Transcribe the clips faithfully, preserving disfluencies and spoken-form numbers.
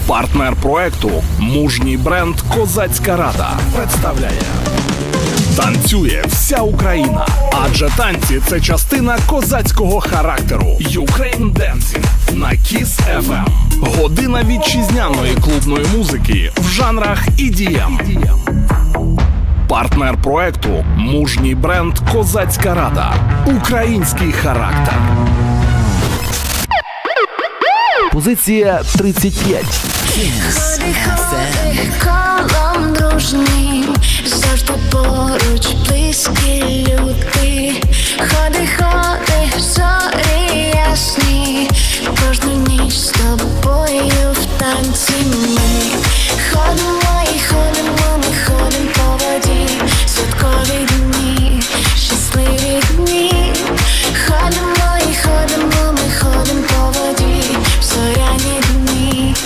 Партнер проекту мужній бренд «Козацька Рада» представляє. Танцює вся Україна, адже танці – це частина козацького характеру. Ukraine Dancing на Kiss еф ем. Година вітчизняної клубної музики в жанрах і ді ем. Партнер проекту мужній бренд «Козацька Рада». Український характер. Позиція тридцять п'ять. Ходи, ходи, колом дружнім, завжди поруч, близькі люди. Ходи, ходи, зорі ясні, кожну ніч з тобою в танці ми. Ходимо і ходимо, ми ходимо по воді, святкові дні, щасливі дні. Ходимо і ходимо, ми ходимо по воді, в зоряні дні.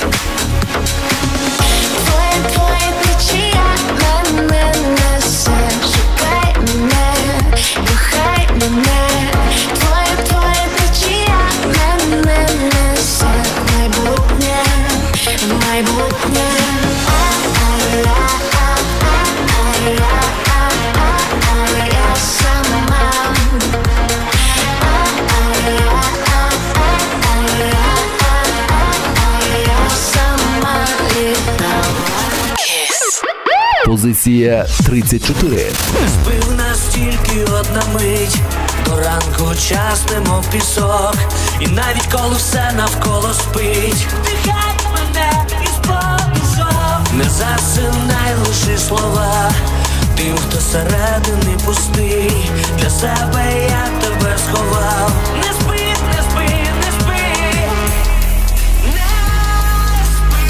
Твоє, твоє течія мене несе, шукай мене, кохай мене. Твоє, твоє течія мене несе, майбутнє, майбутнє. Позиція тридцять чотири. Збив нас тільки одна мить, до ранку час немов пісок, і навіть коли все навколо спить, дихай мене із помішок. Не засинай, лиши слова тим, хто середини пустий. Для себе я тебе сховав. Не спи, не спи, не спи, не спи.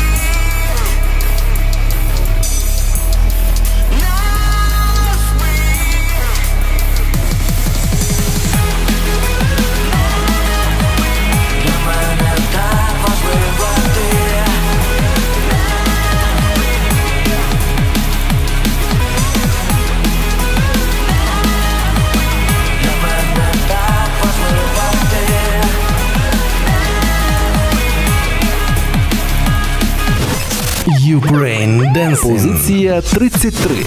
Ukraine Dancing. Позиція тридцять три.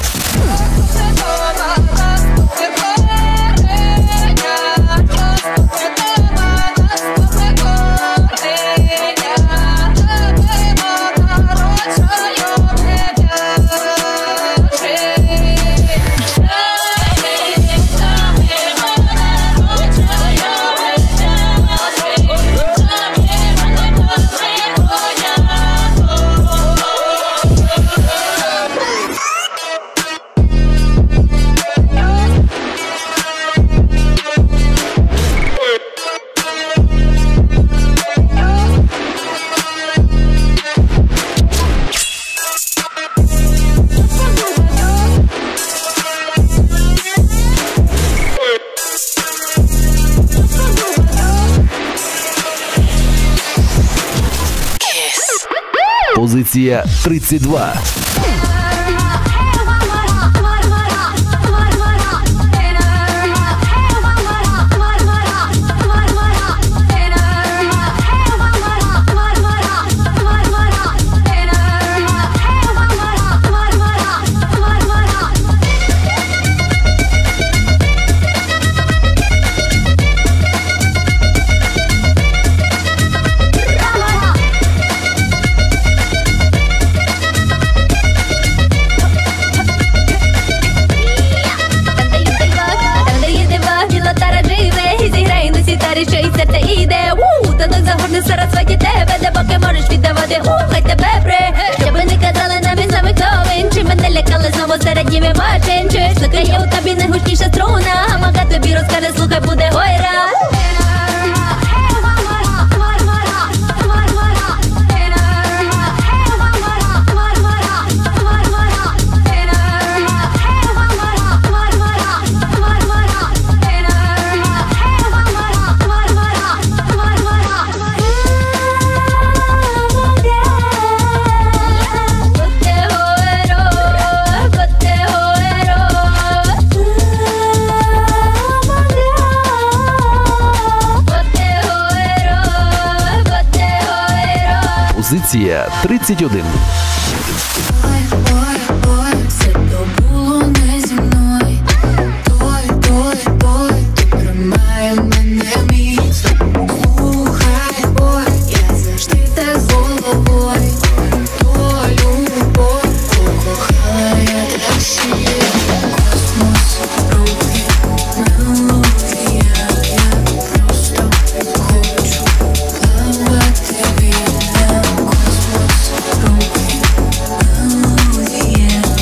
Позиція тридцять два. Сарасваті тебе, де поки можеш віддавати, ухай тебе бре. Щоб не казали нам із нами хто він, чи мене лякали знову серед ними машин. Чуєш, слухає у тобі найгучніша струна, а мага тобі розкаже, слухай, буде гойра. Позиція тридцять один. Все то було не зі мною. Той, той, той, ти тримає мене міцно. Слухай, бой, я завжди так з головою. То любов, покохала я так сильно. Космос, руки, мелодія. Я просто хочу плавати біля. Космос, руки, мелодія.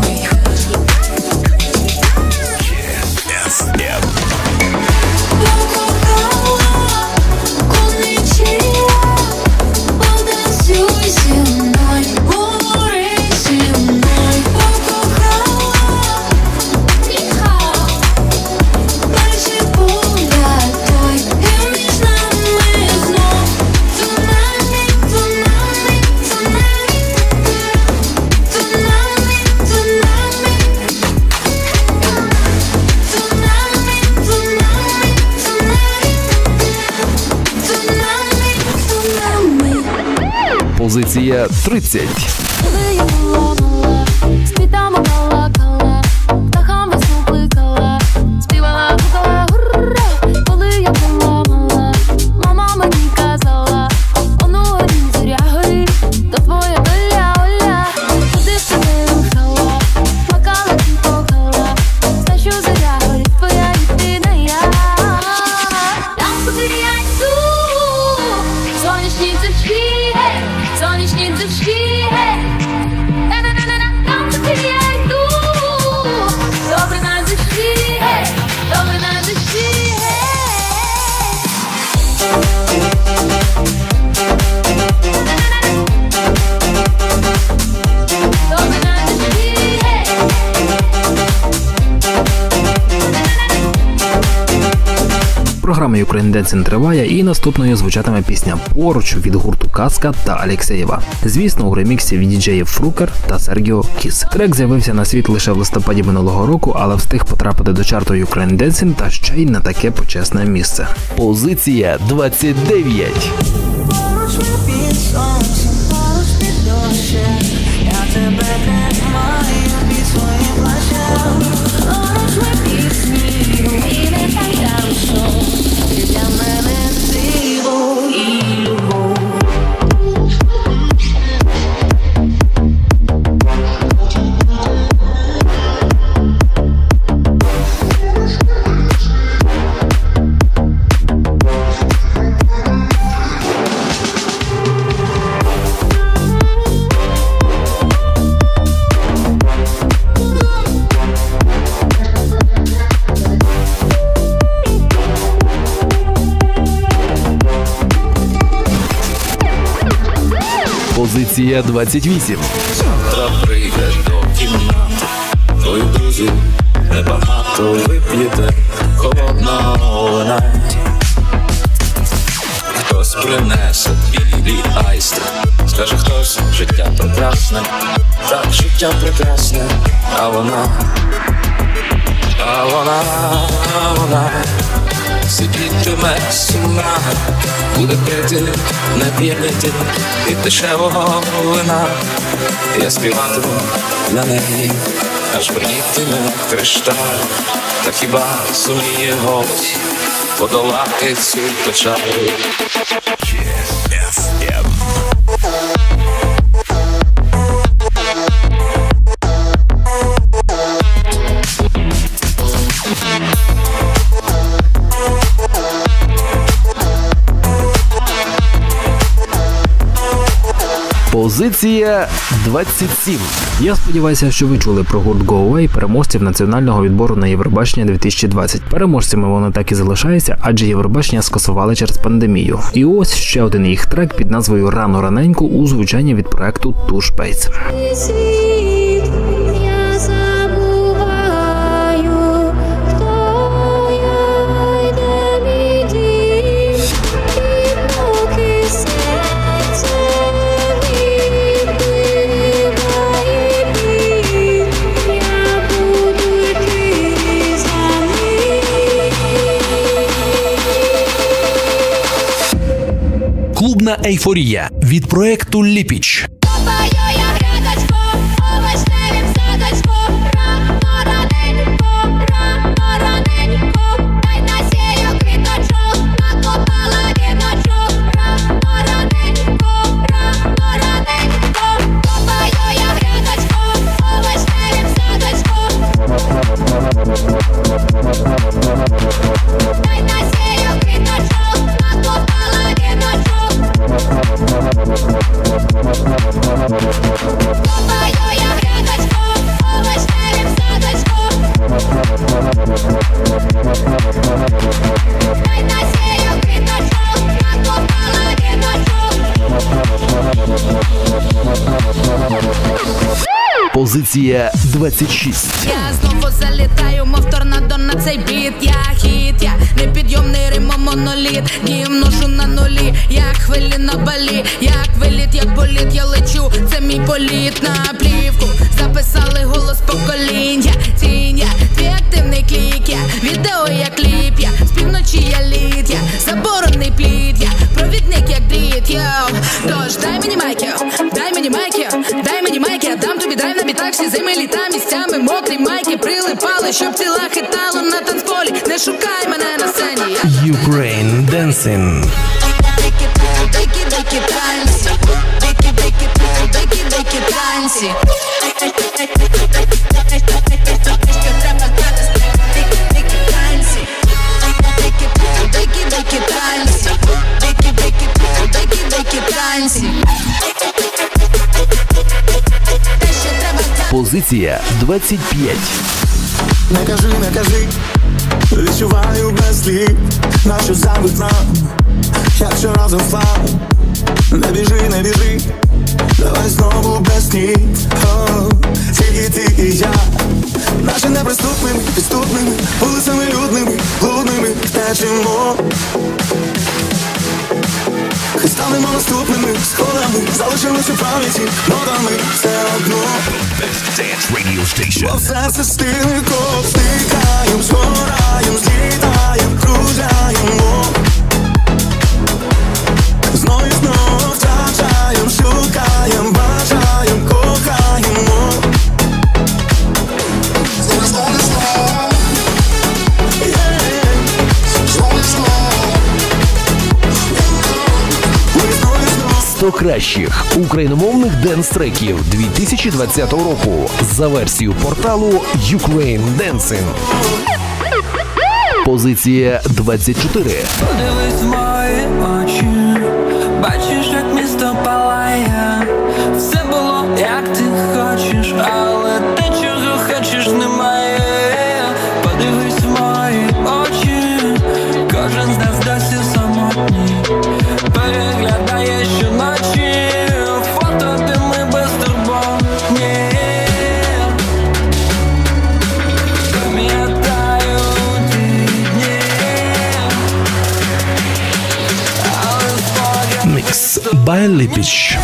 Позиція тридцять. Коли я була мала, з квітами балакала, птахами сну кликала, співала, гукала, гурра. Коли я була мала, мама мені казала, ону горі, зоря горі, то твоя доля, оля. Куди б ти не рухала, плакала ти кохала, знай, що зоря горить, твоя єдина я. Там куди я йду, сонячні дощі, сонячні дощі, на-на-на-на, там куди я йду, добре на душі, добре на душі. Добре на душі. Програма Ukraine Dancing триває, і наступною звучатиме пісня «Поруч» від гурту Казка та Алєксєєва. Звісно, у реміксі від діджеїв Фрукер та Сергіо Кіс. Трек з'явився на світ лише в листопаді минулого року, але встиг потрапити до чарту Ukraine Dancing та ще й на таке почесне місце. Позиція двадцять дев'ять. Поруч ми під сонцем, поруч під дощем, я тебе тримаю під своїм плащем. Поруч ми під снігом і не так далеко, ти для мене диво і любов. Позиція двадцять вісім. Завтра прийде до кімнати, твої друзі небагато вип'єте холодного вина. Хтось принесе білі айстри, скаже хтось, життя прекрасне, так життя прекрасне, а вона, а вона, а вона сидітиме сумна, буде пити, не п'яніти від дешевого вина. Я співатиму для неї, аж бринітиме кришталь, та хіба суміє голос подолати цю печаль. Позиція двадцять сім. Я сподіваюся, що ви чули про гурт Go Away, переможців національного відбору на Євробачення дві тисячі двадцять. Переможцями вони так і залишаються, адже Євробачення скасували через пандемію. І ось ще один їх трек під назвою «Рано раненько» у звучанні від проекту Too Space. Світ, я забуваю, хто я, й де мій дім, і поки серце відбиває біль, я буду йти за ним. Клубна ейфорія від від проекту Ліпіч. Копаю я грядочку, у вишневім садочку. Рано раненько, рано раненько, дай насію квіточок, накопала віночок. Рано раненько, рано раненько, копаю я грядочку, у вишневім садочку. Дай насію квіточок, накопала віночок. Копаю я грядочку, у вишневім садочку. Дай насію квіточок, накопала віночок. Позиція двадцять шість. Я знову залітаю, мов торнадо на цей біт. Я хіт, я непідйомний римом моноліт. Дім ношу на нулі, як хвилі на балі. Як виліт, як боліт, я лечу, це мій політ. На плівку записали голос покоління. Тінь я, твій активний клік я, відео я кліп я, з півночі я лід я, заборонний плід я, провідник як дріт, йоу. Тож дай мені майки, дай мені майки, дай мені майки, я дам тобі драйв на бітах, всі зими літа місцями мокрі майки прилипали, щоб тіла хитало на танцполі, не шукай мене на сцені. Ukraine Dancing. Дикі, дикі танці, дикі, дикі, дикі, дикі танці. Треба знати, дикі, дикі танці, дикі, дикі, дикі танці, дикі, дикі, дикі, дикі танці. Позиція двадцять п'ять. Не кажи, не кажи, відчуваю без слів, нашу завжди нам, якщо разом слав. Не біжи, не біжи, давай знову без снів. О, тільки ти і я, наші неприступними, підступними, вулицями людними, блудними втечемо. І станемо наступними сходами, залишимось у пам'яті нотами все одно. Бо в серце стили ков, стикаєм, згораєм, злітаєм, кружаємо. Знов і знов втрачаєм, шукаєм, бажаєм, кохаємо. сто кращих україномовних денс-треків дві тисячі двадцятого року за версією порталу Ukraine Dancing. Позиція двадцять чотири. Подивись в мої очі, бачиш, як місто палає. Все було, як ти хочеш, але ти чого хочеш немає. Подивись в мої очі, кожен з нас досі самотній. Переглядає щоночі фото, де ми безтурботні. Пам'ятаю ті дні, але спогад Mix by Ліпіч.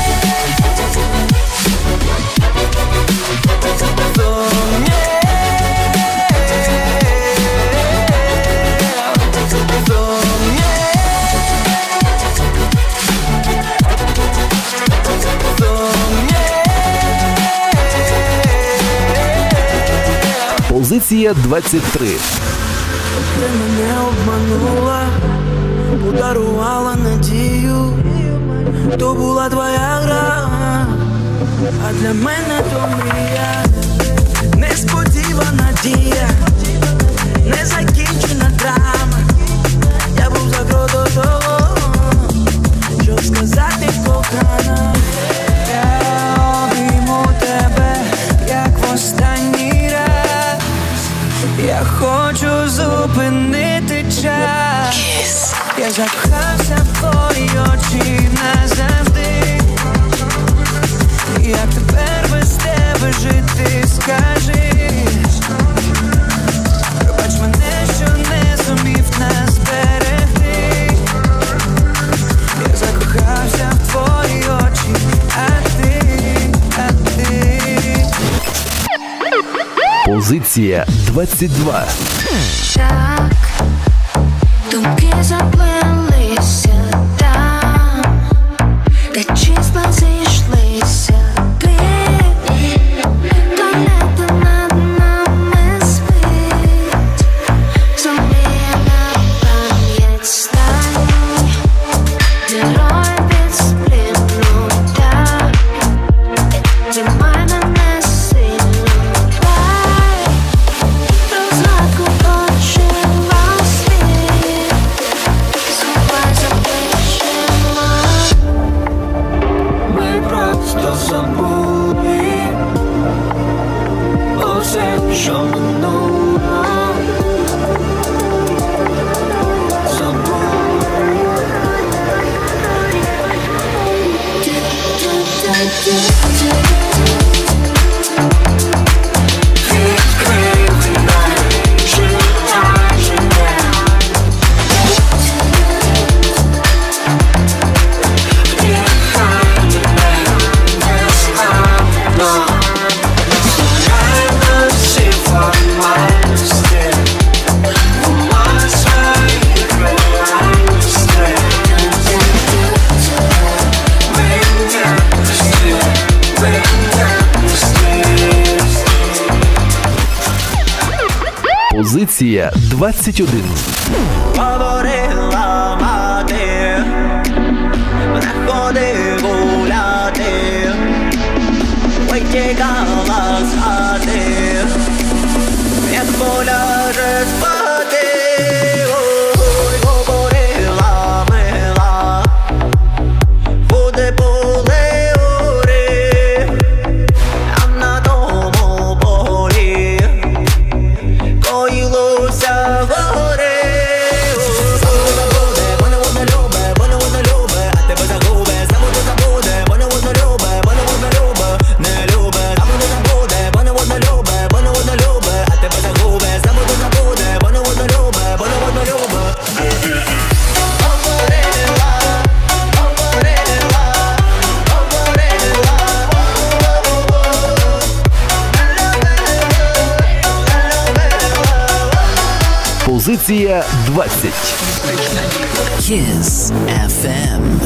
Позиція двадцять три. Ти мене обманула, подарувала надію. То була твоя гра, а для мене то мрія. Несподівана дія, незакінчена драма. Я був за крок до того, щоб сказати кохана. Я обійму тебе, як в останній раз. Я хочу зупинити час. Я закохався в твої очі назавжди. Як тепер без тебе жити, скажи. Пробач мене, що не зумів нас берегти. Я закохався в твої очі, а ти, а ти. Позиція двадцять два. Так, думки заплелися там, де забули усе, що минуло. Позиція двадцять один. Говорила мати, не ходи гуляти, витікала з хати, як поляже спати. Ой, говорила мила, буде поле гори, а на тому полі коїлося горе. Забуде, вона вона любе, вона вона любе, а тебе загубе. Забуде, забуде, вона вона любе, вона вона любе, не любе. Забуде, забуде, вона вона любе, вона вона любе, а тебе загубе. Забуде, забуде, вона вона любе, вона вона любе. Говорила, говорила, говорила. Позиція двадцять. Kiss еф ем.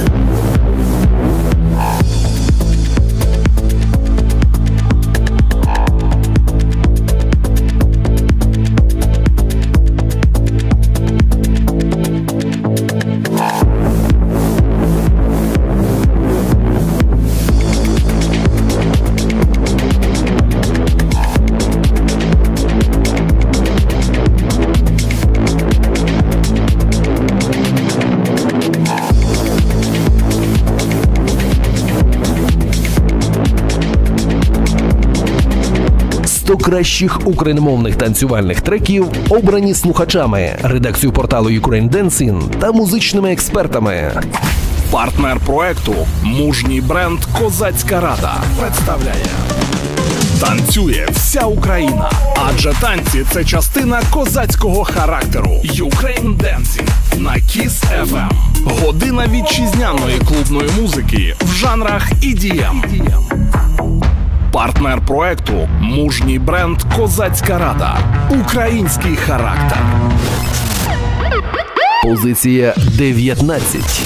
сто кращих україномовних танцювальних треків обрані слухачами, редакцією порталу Ukraine Dancing та музичними експертами. Партнер проекту мужній бренд «Козацька Рада» представляє. Танцює вся Україна, адже танці – це частина козацького характеру. Ukraine Dancing на Kiss еф ем. Година вітчизняної клубної музики в жанрах і ді ем. Партнер проекту мужній бренд «Козацька Рада». Український характер. Позиція дев'ятнадцять.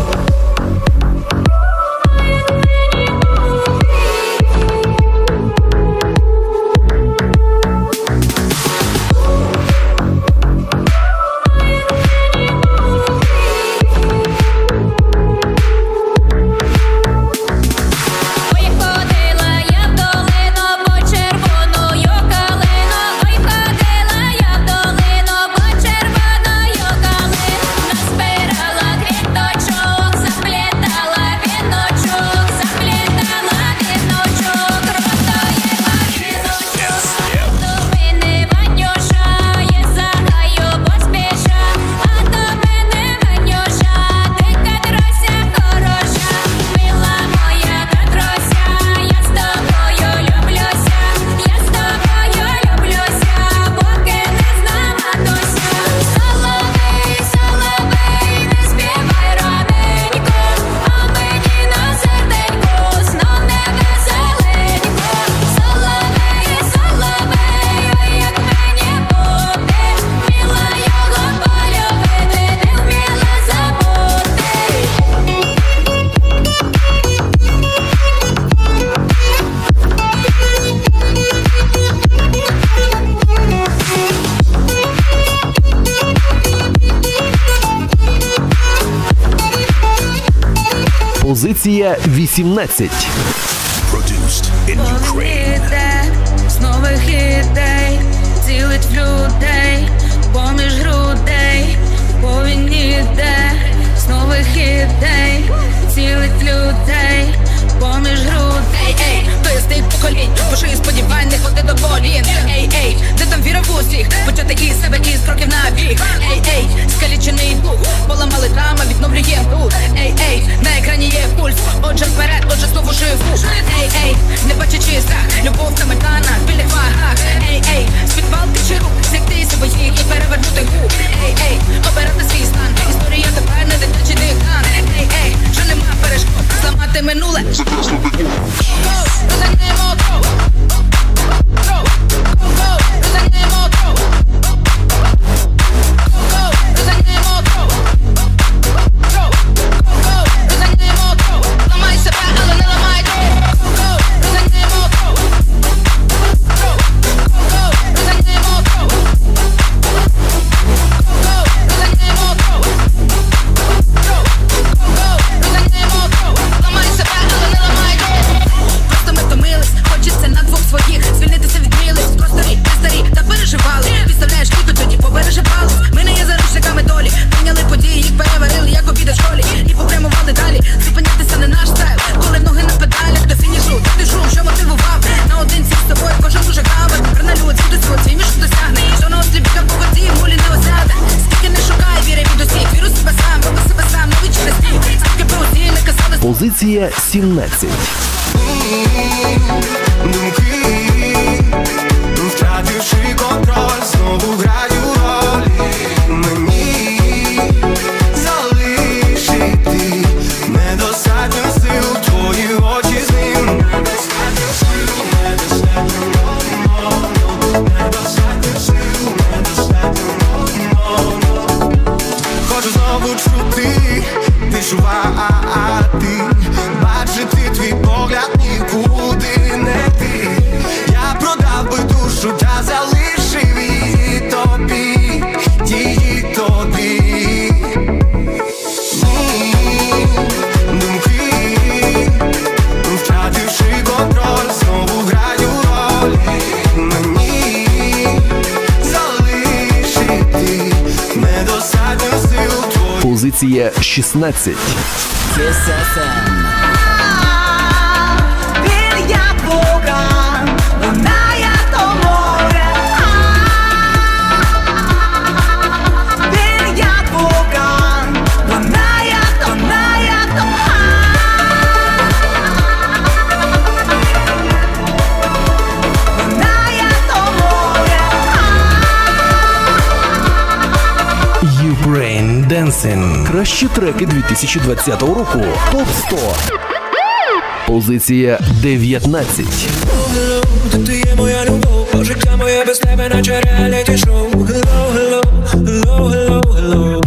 Позиція вісімнадцять. Іде з нових ідей, цілить в людей, поміж грудей, повінь іде з нових ідей, цілить людей, поміж грудей. ким тут. Ей, ей, на екрані є пульс. Отже вперед, отже знову живу. Ей, ей, не бачачи страх, любов та мета на білих вагах. Ей, ей, з-під палки чи рук, зігти своїх і перевернути губ. Ей, ей, обирати свій стан. Історія тепер не дитячий диктант. Ей, ей, вже нема перешкод, зламати минуле. Go, розганяємо кров. Кров, go, go, розганяємо кров. Go, go, розганяємо кров. Кров, go, go, розганяємо кров. Ламай себе, але не ламай кров. Go, go, розганяємо кров. Кров, go, go, розганяємо кров. Go, go, розганяємо кров. Кров, go, go, розганяємо кров. Ламай себе, але не ламай кров. Просто ми втомились, хочеться на двох своїх звільнитися від милих. Просто рік, не старі, та переживали. Підставляєш кіку, тоді попереживали. Ми не є заручниками долі. Прийняли події, їх переварили, як обіди в школі. І попрямували далі. Зупинятися не наш стайл. Коли ноги на педалях, до фінішу, ти шум, що мотивував. Наодинці з тобою кожен дуже гавер. Приналю оцінку свого, твій між досягне. Що на ослі біга по воді, мулі не осяде. Скільки не шукай, віри від усіх. Віру себе сам, роби себе сам, не вічне стів. Скільки про усі не казали. Позиція сімнадцять. Думки, втративши контроль, знову граю ролі. Мені залишити недостатньо сил, твої очі з ним. Недостатньо сил, недостатньо, недостатньо сил, недостатньо. Хочу знову чути, відчувати, бачити твій погляд, нікуди не йти. Я продав би душу, та залишив її тобі, її тобі. Ні, думки, втративши контроль, знову граю ролі. Мені залишити недостатньо сил. Позиція шістнадцять. Він як вулкан, лунає то море. Він як вулкан, лунає то, лунає то. Лунає то море. Ukraine Dancing. Кращі треки дві тисячі двадцятого року. Топ сто. Позиція дев'ятнадцять. Hello, ти є моя любов, бо життя моє без тебе, наче реаліті шоу. Hello, hello, hello, hello, hello.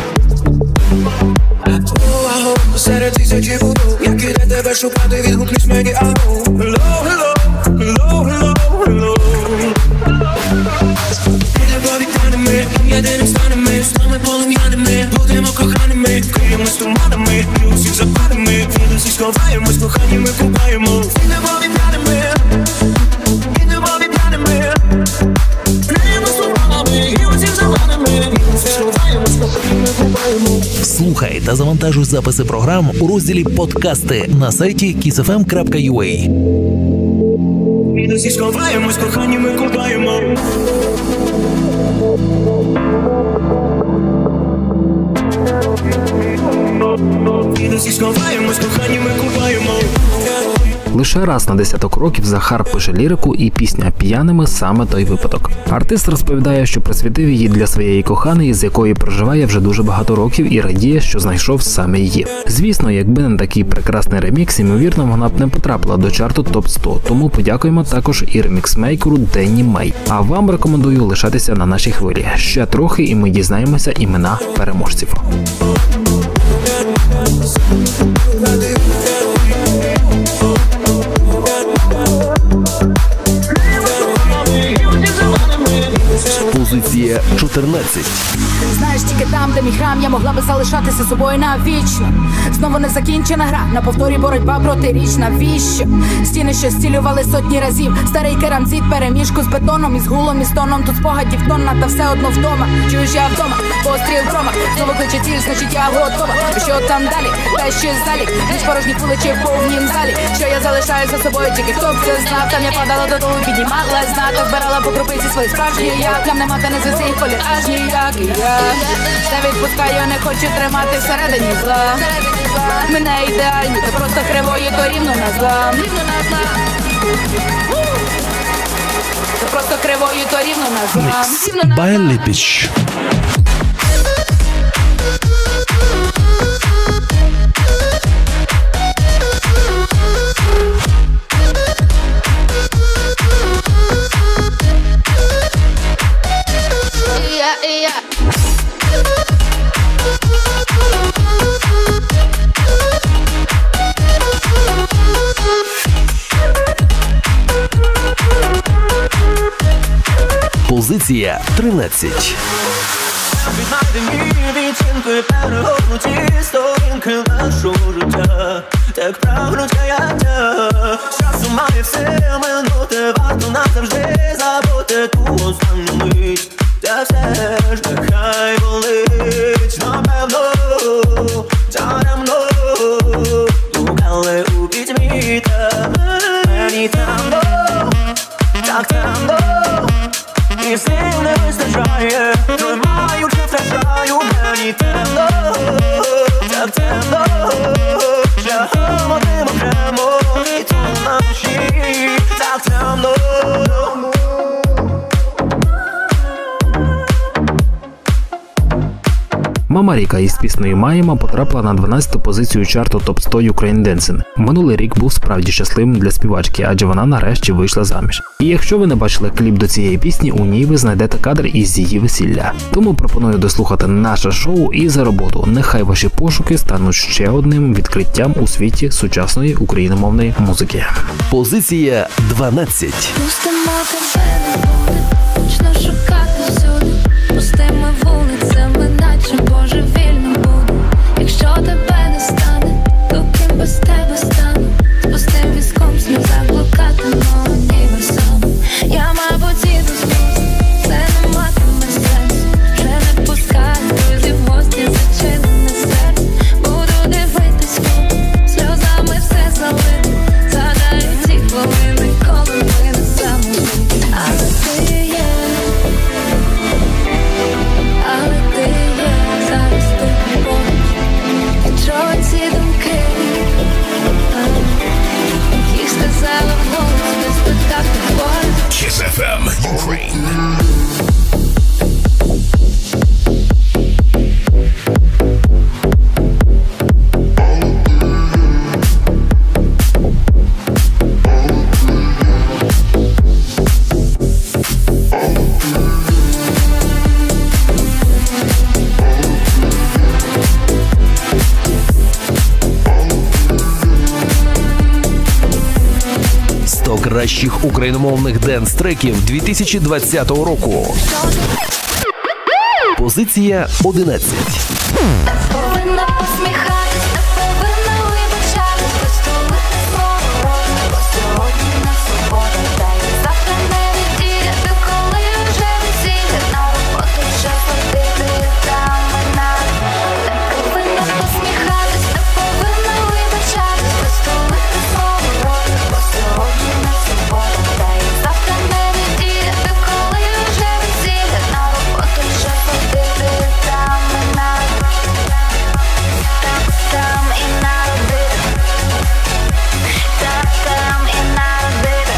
Oh, аго, серед тисячі будов, як іде тебе шукати, відгукнись мені, аго. Hello, hello, hello, hello, hello. Любові танемо, єдиним станемо, з нами полум'яними, будемо коханими, криємось туманами, і усіх западами, від усіх сховаємось, коханнями купаємо. Любові танемо, від любові танемо, криємось туманами, і усіх западами, від усіх сховаємось, коханнями купаємо. Слухай та завантажуй записи програм у розділі «Подкасти» на сайті кіс еф ем крапка ю а. Від усіх сховаємось, коханнями купаємо. Від усіх сховаємось, коханнями купаємо. Лише раз на десяток років Захар пише лірику, і пісня «П'яними» саме той випадок. Артист розповідає, що присвятив її для своєї коханої, з якою проживає вже дуже багато років, і радіє, що знайшов саме її. Звісно, якби не такий прекрасний ремікс, ймовірно, вона б не потрапила до чарту топ сто, тому подякуємо також і реміксмейкеру Денні Мей. А вам рекомендую лишатися на нашій хвилі. Ще трохи, і ми дізнаємося імена переможців. Позиція чотирнадцять. Знаєш, тільки там, де мій храм, я могла би залишатися собою навічно. Знову не закінчена гра, на повторі боротьба протиріч, навіщо? Стіни, що стілювали сотні разів. Старий керамзит, переміжку з бетоном, із гулом, і стоном. Тут спогадів тонна, та все одно вдома. Чуєш, я вдома, постріл грома. Знову кличе ціль, значить я готова. І що там далі? Та ще залі. Ніч порожні вуличі в повнім залі. Що я залишаю? залишаю за собою тільки хто б це знав. Там я падала додолу, піднімала знак, збирала по крупиці свої справжні як. Там нема та не за всіх полі аж ніяк і я не відпускаю, не хочу тримати всередині зла. Мене ідеальні, то просто кривої, то рівно на зла. То просто кривою, то рівно на зла. Mix by Lipich. Yeah, yeah. Позиція тринадцять. Віднайдені відчинки, перегорнуті сторінки нашого життя. Так прагнуть каяття. Часу має все минути, варто назавжди забути ту останню мить. Та все ж нехай болить, напевно, даремно гукали у пітьмі, та мені темно, так темно. І сил не вистачає, тримаючи втрачаю, мені темно, так темно. Шляхом одним окремо, і то на душі, так темно. Мама Ріка із піснею «Маємо» потрапила на дванадцяту позицію чарту топ сто Ukraine Dancing. Минулий рік був справді щасливим для співачки, адже вона нарешті вийшла заміж. І якщо ви не бачили кліп до цієї пісні, у ній ви знайдете кадр із її весілля. Тому пропоную дослухати наше шоу і за роботу. Нехай ваші пошуки стануть ще одним відкриттям у світі сучасної україномовної музики. Позиція дванадцять. Пустимо тебе не буде, почну шукати всюди. Пустими вулицями, наче божевільно буду. Якщо тебе не стане, то ким без тебе стану? З пустим візком сльоза блукатиму небесом. Я, мабуть, іду сльоз, це не матиме сенсу. Вже не пускаю друзів в гості, зачинене серце. Буду дивитись фото, сльозами все залито. Згадаю ті хвилини, коли ми не самі. Але ти є, але ти є, зараз ти поруч. Відчуй ці думки, їх сказала вголос, не спитав ти поруч. Kiss еф ем Ukraine. сто кращих україномовних денс-треків дві тисячі двадцятого року. Позиція одинадцять. Повинна посміхатись, не повинна вибачатись, розтулити свого роду, бо сьогодні на суботу, та й завтра не неділя, то коли вже весілля, на роботу вже ходити там і назад. Не повинна посміхатись, не повинна вибачатись, розтулити свого роду, бо сьогодні на суботу, та й завтра не неділя, то коли вже весілля, на роботу вже ходити там і назад. Там і народити, так там і народити,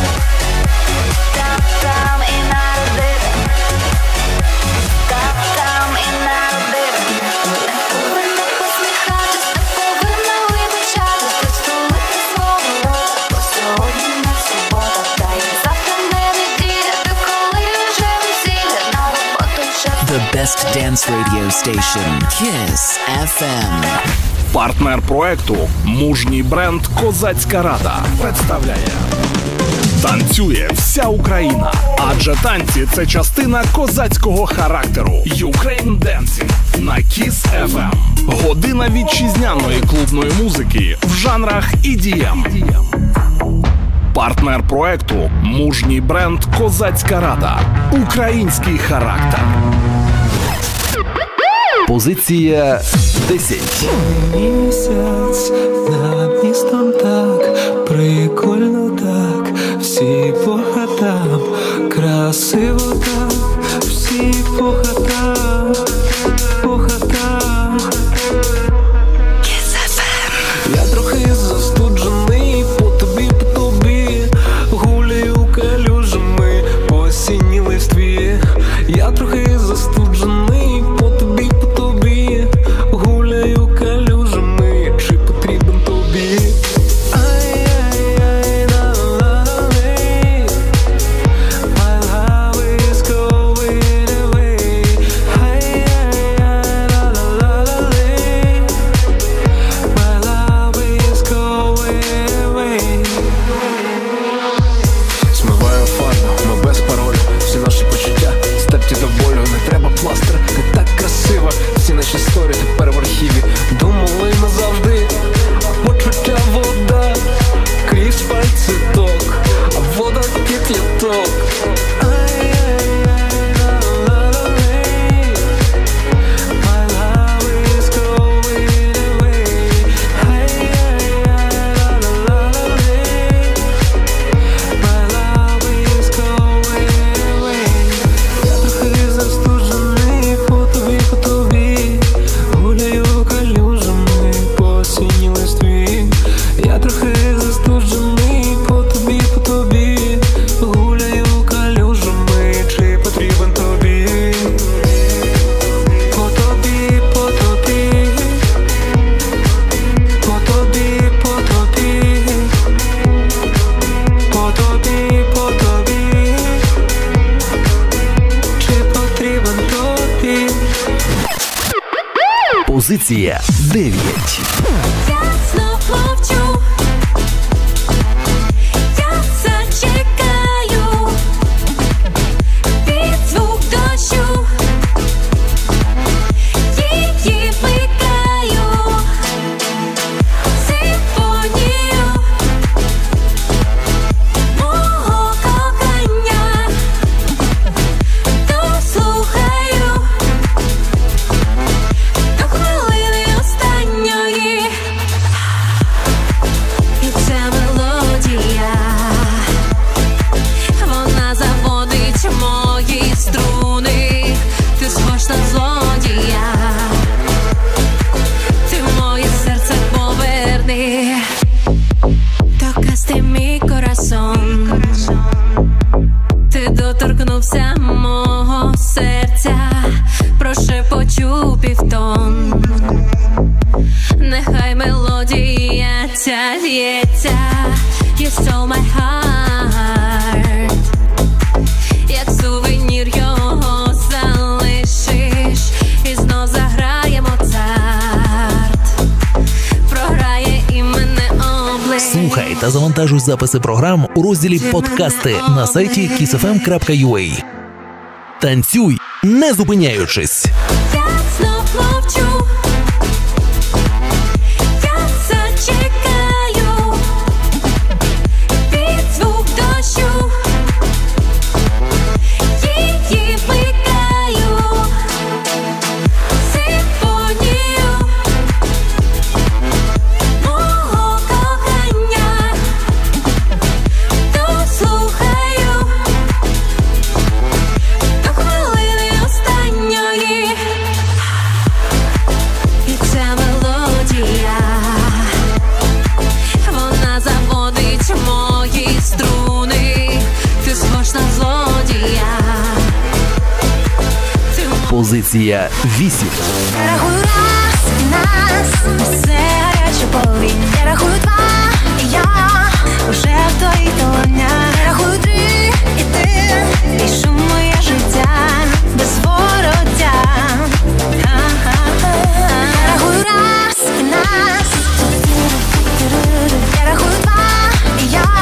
так там і народити, так там і народити. Не повинна посміхатись, не повинна вибачатись, розтулити свого роду, бо сьогодні на субота, та й завтра не неділя, то коли вже весілля, на роботу вже. The best dance radio station, Kiss еф ем. Партнер проекту мужній бренд «Козацька Рада» представляє. Танцює вся Україна, адже танці – це частина козацького характеру. Ukraine Dancing на Kiss еф ем. Година вітчизняної клубної музики в жанрах і ді ем. Партнер проекту мужній бренд «Козацька Рада». Український характер. Позиція десять. Місяць над містом так при Позиція дев'ять. Я знов мовчу, я зачекаю під звук дощу, її вмикаю, симфонію мого кохання, дослухаю до хвилини останньої. І ця мелодія, вона заводить мої струни. Ти схож на злодія, ти моє серце поверни. Tocaste mi corazón, ти доторкнувся мого серця, прошепочу півтон. Нехай мелодія ця лється. You stole my heart, як сувенір його залишиш, і знов заграє Моцарт, програє і мене облиш. Слухай та завантажуй записи програм у розділі «Подкасти» на сайті kiss f m крапка u a. Танцюй, не зупиняючись. Я знов мовчу, я зачекаю під звук дощу, її вмикаю, симфонію мого кохання, дослухаю до хвилини останньої. І ця мелодія, вона заводить мої струни. Ти схож на злодія, ти Позиція вісім. Я рахую раз, нас, все гаряче полінь. Я рахую два, і я вже в твоїх долонях. Я рахую три, і ти пішу моє життя без вороття. Я рахую раз, і нас. Я рахую два, і я.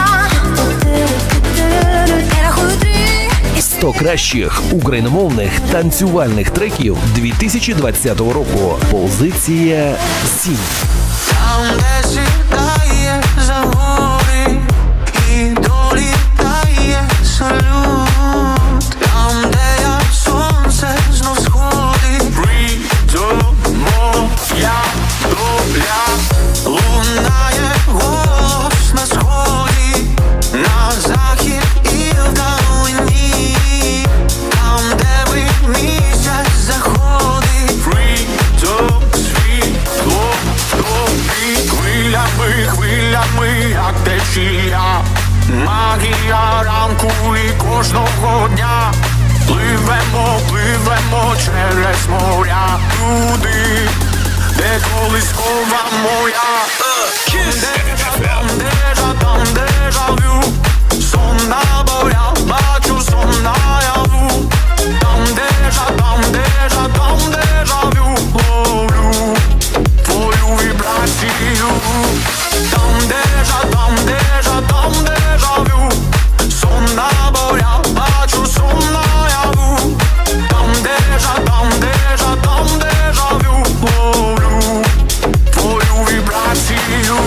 Я рахую три, і сто кращих україномовних танцювальних треків дві тисячі двадцятого року. Позиція сім. Там, де сідає за гори і долітає салют, там, де я сонце знов сходить, прийдемо, я доля, лунає голос на сході, на захід і вдалині, там, де ви місяць заходить, прийдемо, світло тобі, хвилями, хвилями, як течія, магія ранку і кожного дня. Пливемо, пливемо через моря, туди, де колись хова моя. Там дежа, там дежавю, сон наборя, бачу сон наяву. Там дежа, там дежа, там дежавю, ловлю твою вібрацію. Там дежа, там дежа, там дежавю, сон наборя, бачу сон наяву. Там дежа, там дежа, там дежавю, ловлю твою вібрацію.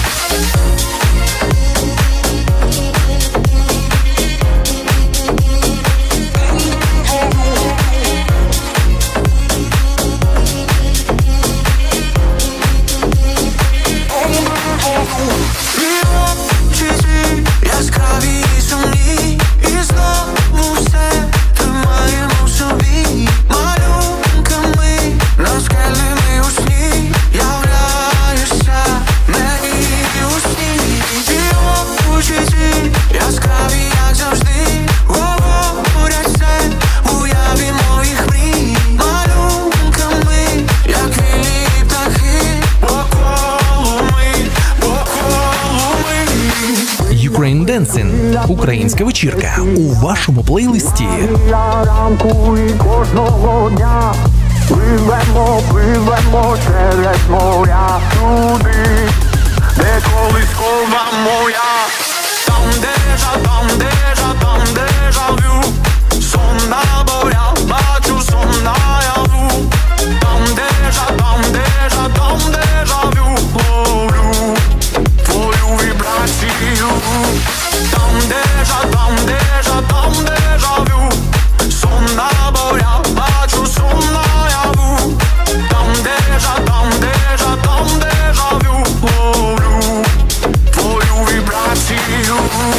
Яскраві і сумні, і знову все тримаємо в собі. Малюнками на скелі ми у сні, являєшся мені у сні. І очі ці яскраві, як завжди, говорять все в уяві моїх мрій. Малюнками, як вільні птахи, поколу ми, поколу ми. Ukraine Dancing – українська вечірка у вашому плейлисті. Ранку і кожного дня. Пливемо, пливемо через моря туди, де колискова моя. Там дежа, там дежа, там дежавю. Сон наборяв, бачу сон наяву. Там дежа, там дежа, там дежавю. Ловлю твою вібрацію. Там дежа, там дежа, там дежавю. Сон наборяв, бачу сон наяву. Там дежа, там дежа, там дежавю. Ловлю твою вібрацію.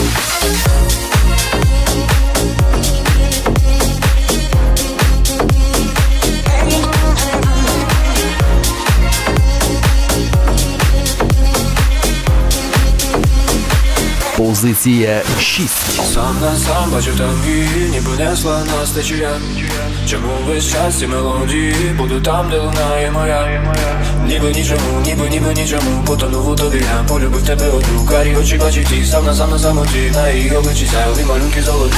Позиція шість. Сам на сам бачу там її, ніби несла нас течія. Чому весь час ці мелодії буду там, де лунає моя. Ніби нічому, ніби, ніби нічому, потонув у тобі, я полюбив тебе одну. Карі очі бачить ті, сам на сам на самоті. На її обличчі сяйові малюнки золоті.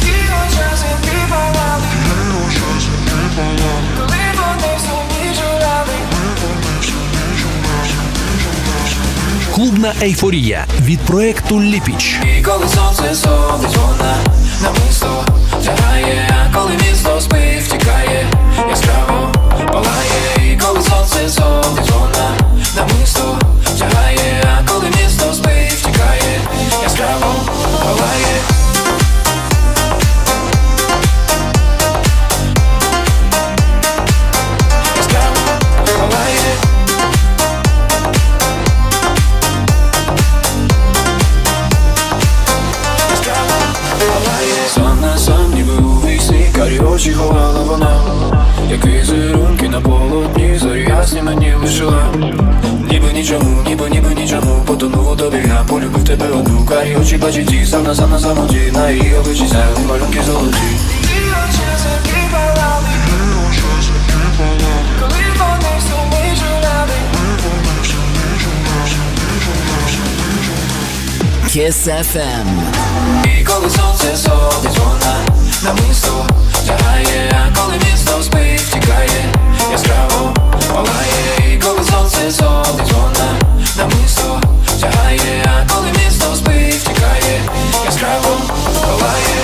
Клубна ейфорія від проекту Ліпіч. І коли сонце сходить, вона намисто тягає, а коли місто спить, втікає, яскраво палає. І коли сонце сходить, вона намисто тягає, а коли місто спить, втікає, яскраво палає. Очі ховала вона, як візерунки на полотні, зорі ясні мені лишила. Ніби нічому, ніби, ніби нічому, потонув у тобі, я полюбив тебе одну. Карі очі бачить ті, сам на сам на самоті. На її обличчі сяйові малюнки золоті. Kiss еф ем. І коли сонце сходить, вона намисто тягає, а коли місто спить, втікає, яскраво палає. І коли сонце сходить, вона намисто тягає, а коли місто спить, втікає, яскраво палає.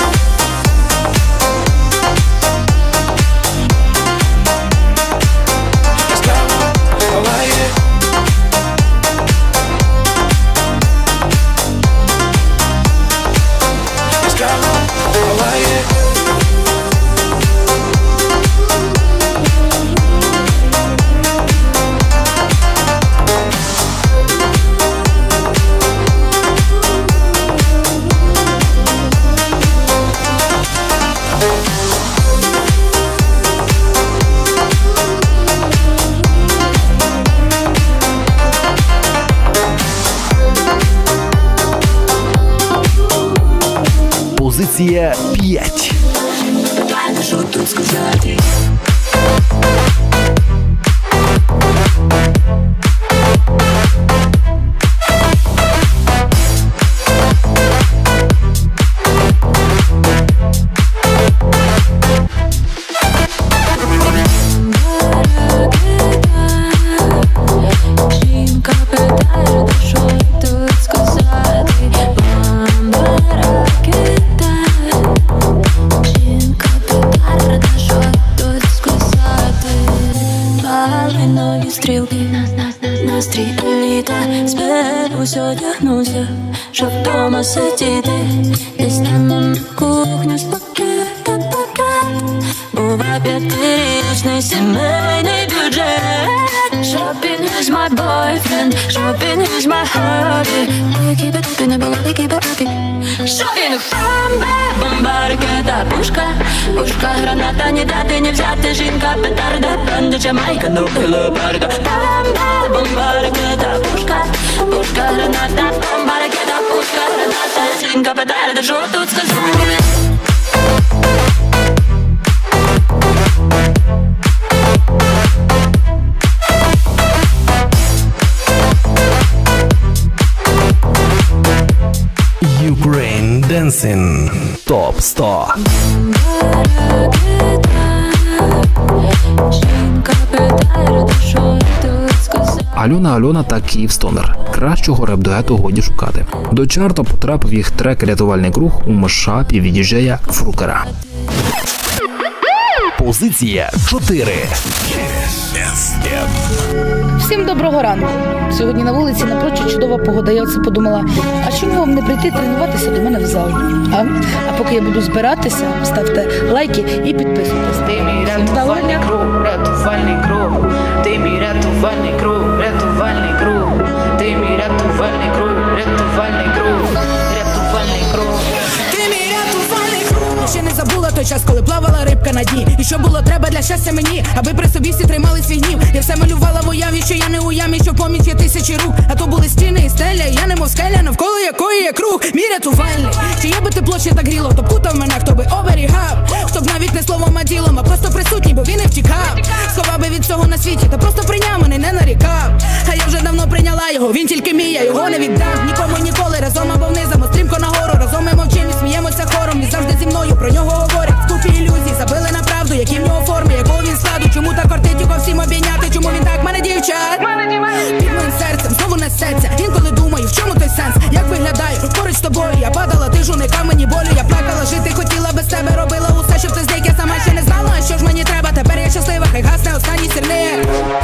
Яскраво палає. Яскраво палає. Позиція п'ять. Що тут сказати? Жінка питає, що тут сказати. Мама ракета. Жінка питає, що тут сказати. Малинові стрілки, настрій еліта. Зберусь, одягнуся, щоб вдома сидіти. Дістану на кухню з пакета пакет. Бува п'ятирічний сімейний бюджет. Shopping is my boyfriend, shopping is my hobby. We keep it up in the bowl, we keep it up. Shopping бомба, бомба, ракета, пушка, пушка, граната, не дати, не взяти. Жінка, петарда, банда, Джамайка, ну і леопарда. Бомба, бомба, ракета, пушка, пушка, граната, бомба, ракета, пушка, граната. Жінка, петарда, що тут сказати? Ukraine Dancing топ сто. Бомба, ракета. Жінка питає душу, тут сказав. Альона Альона та Київстонер. Кращого реп-дуету годі шукати. До чарту потрапив їх трек «Рятувальний круг» у мешапі від діджея Фрукера. Позиція чотири. Всім доброго ранку. Сьогодні на вулиці напрочуд чудова погода. Я оце подумала, а чому вам не прийти тренуватися до мене в зал? А, а поки я буду збиратися, ставте лайки і підписуйтесь. Ти мій рятувальний круг, рятувальний круг. Ти мій рятувальний круг, рятувальний круг. Ти мій рятувальний круг, рятувальний круг, рятувальний круг. Ти мій рятувальний круг. Ще не забула той час, коли плавала рибка на дні. І що було треба для щастя мені, аби при собі всі тримали свій гнів. Я все малювала в уяві, що я не у ямі, що поміч є тисячі рук. А то були стіни і стеля, і я немов скеля, навколо якої є круг. Мій рятувальний. Чи є би тепло, чи так гріло, хто б кутав мене, хто би оберігав. Хто б навіть не словом, а ділом, а просто присутній, бо він не втікав. Сховав би від цього на світі, та просто прийняв мене, не нарікав. А я вже давно прийняла його, він тільки мій, я його не віддам. Нікому ніколи, разом або внизом, стрімко нагору. Разом ми мовчим і сміємося хором. Він завжди зі мною, про нього говорять. В купі ілюзій, забили на правду, які в нього форми, якого він складу. Чому так кортить його всім обійняти, чому він так мене дівчат? Під моїм серцем знову несеться. Інколи думаю, в чому той сенс? Як виглядаю поруч з тобою? Я падала, ти ж уникав мені болю. Я плакала, жити хотіла без тебе, робила усе, щоб ти зник. Я сама ще не знала, що ж мені треба. Тепер я щаслива, хай гасне останній сірник.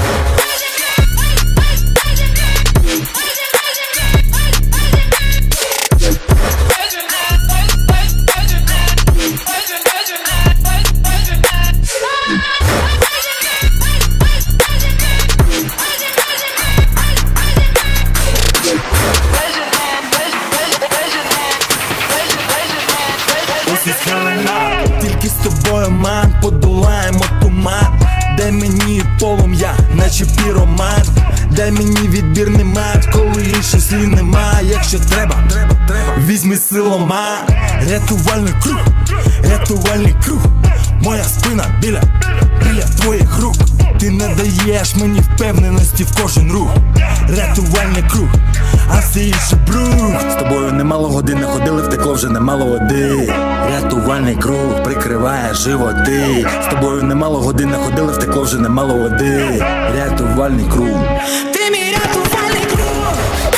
Тільки з тобою, ман, подолаємо туман. Дай мені полум'я, наче піроман. Дай мені відбірний мат, коли інших слів нема. Якщо треба, візьми силома. Рятувальний круг, рятувальний круг. Моя спина біля, біля твоїх рук. Ти не даєш мені впевненості в кожен рух. Рятувальний круг, а все інше брух. З тобою немало годин не ходили, втекло вже немало води. Рятувальний круг прикриває животи. З тобою немало годин не ходили, втекло вже немало води. Рятувальний круг. Ти мій рятувальний круг.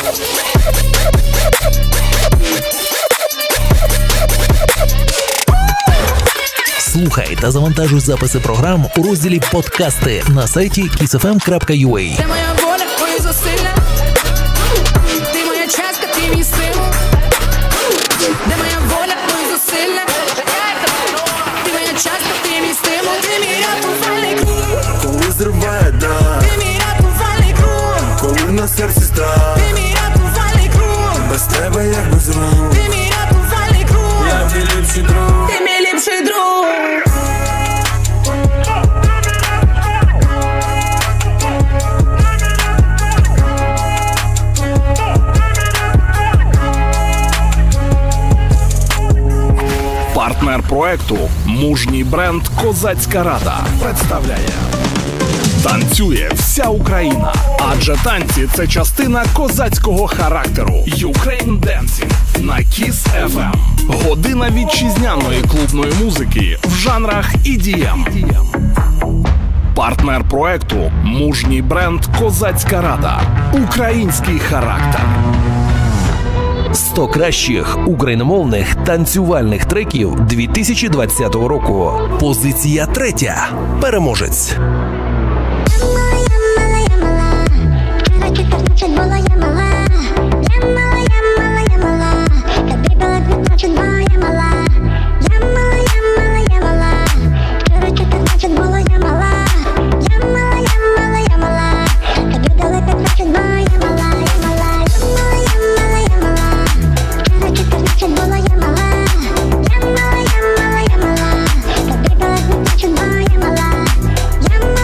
Слухай та завантажуй записи програм у розділі «Подкасти» на сайті кіс еф ем крапка ю а. Ти моя воля, мої зусилля. Ти моя частка, ти мій стимул. Де моя воля, мої зусилля. Ти моя частка, ти мій стимул. Ти мій рятувальний круг. Коли зриває дах, Ти мій рятувальний круг. коли на серці страх, Ти мій рятувальний круг. без тебе як без рук. Ти мій рятувальний круг. Я твій ліпший друг. Ти мій ліпший друг. Партнер проекту мужній бренд «Козацька Рада» представляє. Танцює вся Україна, адже танці – це частина козацького характеру. Ukraine Dancing на Кіс еф ем. Година вітчизняної клубної музики в жанрах і ді ем. Партнер проекту мужній бренд «Козацька Рада». Український характер. сто кращих україномовних танцювальних треків дві тисячі двадцятого року. Позиція третя. Переможець. Yeah.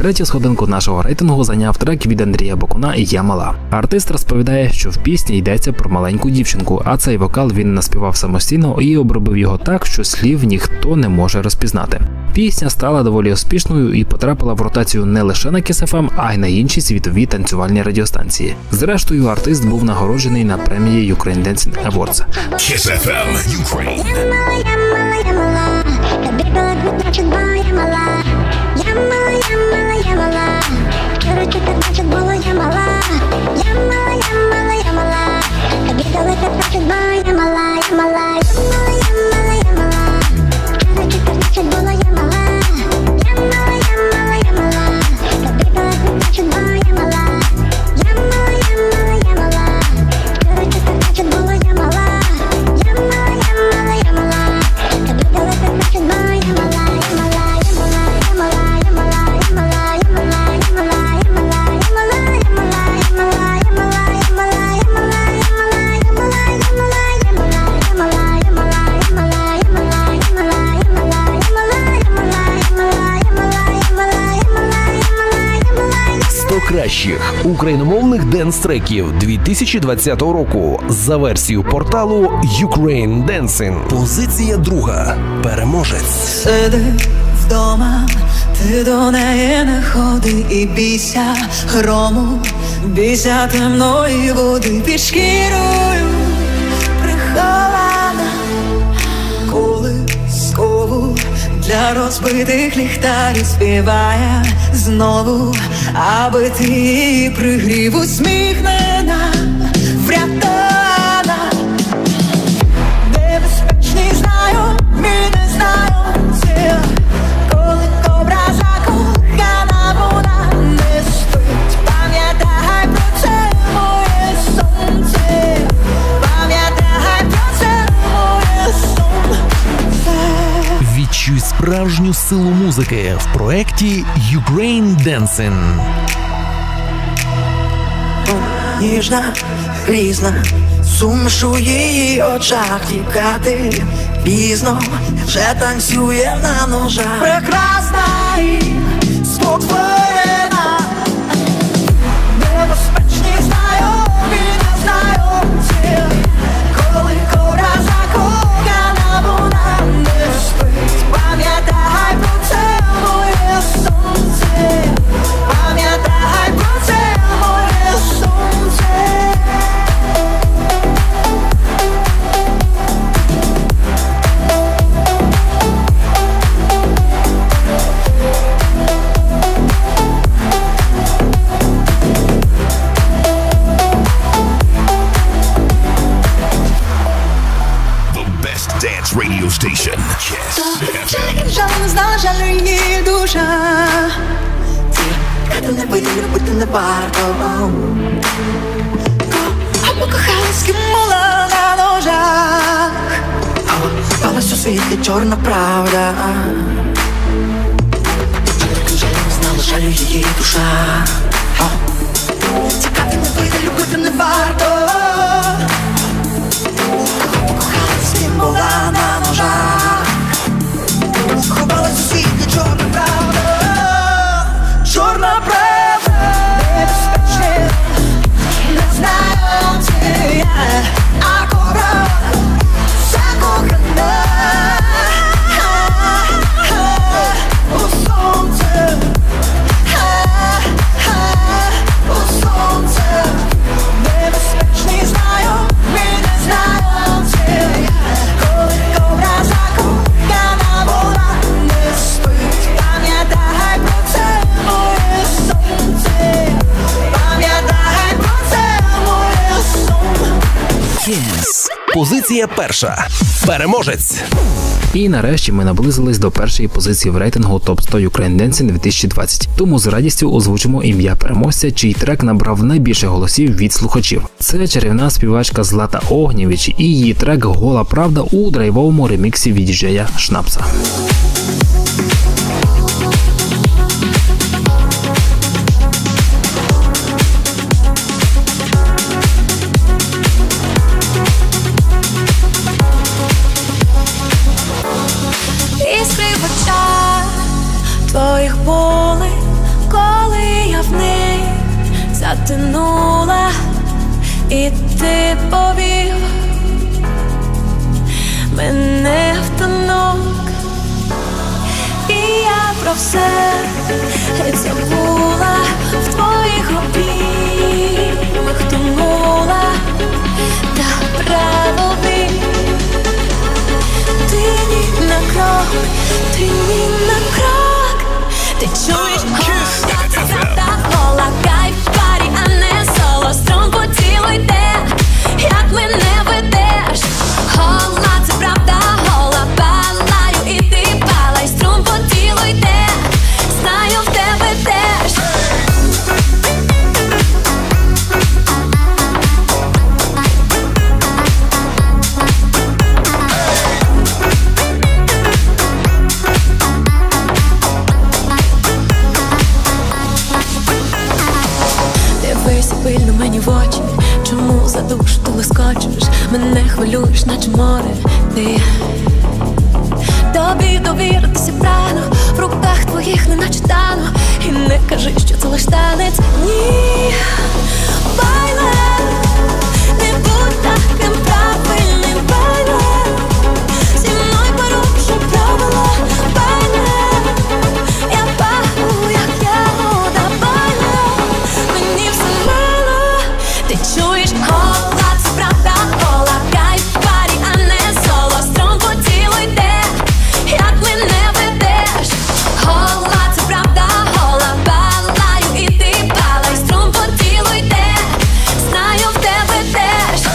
Третю сходинку нашого рейтингу зайняв трек від Андрія Бакуна «Я мала». Артист розповідає, що в пісні йдеться про маленьку дівчинку, а цей вокал він наспівав самостійно і обробив його так, що слів ніхто не може розпізнати. Пісня стала доволі успішною і потрапила в ротацію не лише на Kiss еф ем, а й на інші світові танцювальні радіостанції. Зрештою, артист був нагороджений на премії Ukraine Dancing Awards. Kiss еф ем Ukraine. Кращих україномовних денс-треків дві тисячі двадцятого року за версією порталу Ukraine Dancing. Позиція друга. Переможець. Сиди вдома, ти до неї не ходи і бійся грому, бійся темної води під шкірою прихована, колискову для розбитих ліхтарів співає знову, аби ти її пригрів, усміхнена, врятована. Небезпечний знаю, мій не знаю, це коли кобра закохана, вона не спить. Пам'ятай про це, моє сонце, пам'ятай про це, моє сонце. Відчуй справжню силу музики в проєкті Ukraine Dancing. Ніжна, грізна, суміш у її очах, тікати пізно, вже танцює на ножах. Прекрасна і спокійна, небезпечні знаю, і не знаю, це коли кобра закохана, вона не спить. Пам'ятай про це, моє сонце, пам'ятай про це, моє сонце. Dance radio station. Kiss еф ем. Жаль не знає, жаль її душа. Ти не вийти, любити не варто. А покохалась, ким була на ножах. Палась у світлі чорна правда. Жаль не знала, жаль її душа. Тікати не вийти, любити не варто. Була на ножах, сховалась у світлі чорна правда, чорна правда, небезпечна, не знаю, це я, а кобра закохана у сонце, у сонце, небезпечний знаю, ми не знаю, це я. Kiss. Позиція перша. Переможець. І нарешті ми наблизились до першої позиції в рейтингу топ сто Ukraine Dancing дві тисячі двадцять. Тому з радістю озвучимо ім'я переможця, чий трек набрав найбільше голосів від слухачів. Це чарівна співачка Злата Огнєвіч і її трек «Гола правда» у драйвовому реміксі від діджея Шнапса. Твоїх болей затянула, і ти повів мене в танок. І я про все геть забула, в твоїх обіймах тонула, та правові. Ти ні на крок, ти ні на крок, ти чуєш голос, це правда, гола, кайф, парі, а не соло, струн по тілу йде, як мене ведеш. Гола, це правда, гола, палаю, і ти палай, струн по тілу йде, знаю, в тебе теж. Дивися пильно мені в очі, чому за душу ти лискочеш, мене хвилюєш, наче море ти. Тобі довіритися прано, в руках твоїх не наче тану, і не кажи, що це лиш танець, ні. Байле, не будь таким правильним, байле, зі мною порушуй правила, байле, я пахну, як ягода, байле, мені все мало, ти чуєш голос, це правда, гола, кайф, парі, а не соло, струн по тілу йде, як мене ведеш. Гола, це правда, гола, палаю, і ти палай, струн по тілу йде, знаю, в тебе теж.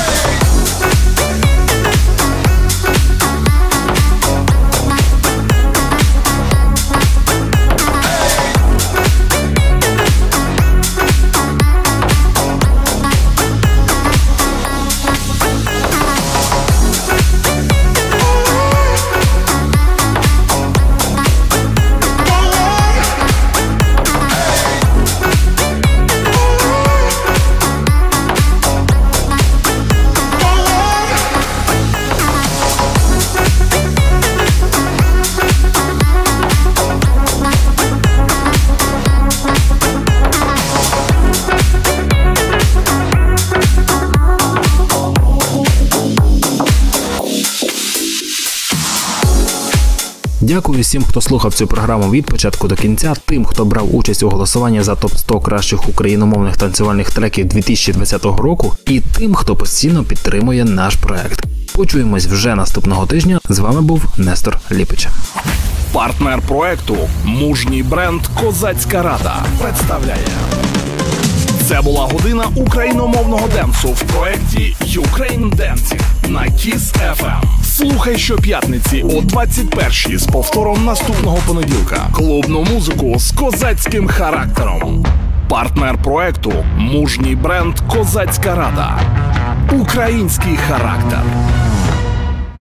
Дякую всім, хто слухав цю програму від початку до кінця, тим, хто брав участь у голосуванні за топ сто кращих україномовних танцювальних треків дві тисячі двадцятого року, і тим, хто постійно підтримує наш проект. Почуємось вже наступного тижня. З вами був Нестор Ліпич. Партнер проекту – мужній бренд «Козацька Рада» представляє. Це була година україномовного денсу в проєкті Ukraine Dancing на Kiss еф ем. Слухай щоп'ятниці о двадцять першій з повтором наступного понеділка. Клубну музику з козацьким характером. Партнер проекту – мужній бренд «Козацька Рада». Український характер.